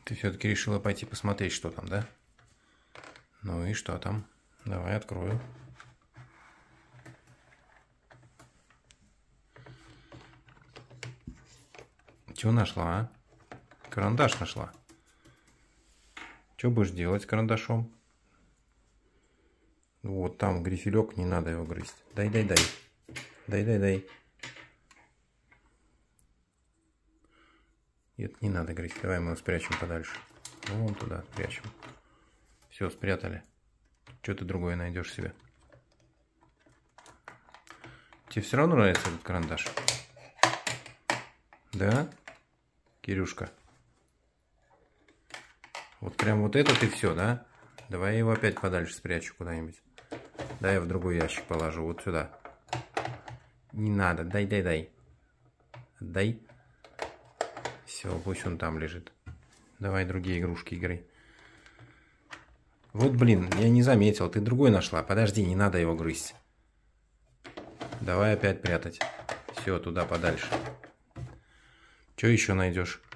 Ты все-таки решила пойти посмотреть, что там, да? Ну и что там? Давай открою. Чего нашла, а? Карандаш нашла. Что будешь делать с карандашом? Вот там грифелек, не надо его грызть. Дай. Дай. Нет, не надо грызть. Давай мы его спрячем подальше. Вон туда спрячем. Все, спрятали. Что ты другое найдешь себе? Тебе все равно нравится этот карандаш? Да? Кирюшка? Вот прям вот этот и все, да? Давай я его опять подальше спрячу куда-нибудь. Да, я в другой ящик положу, вот сюда. Не надо, дай. Дай. Все, пусть он там лежит. Давай другие игрушки играй. Вот, блин, я не заметил, ты другой нашла. Подожди, не надо его грызть. Давай опять прятать. Все, туда подальше. Что еще найдешь?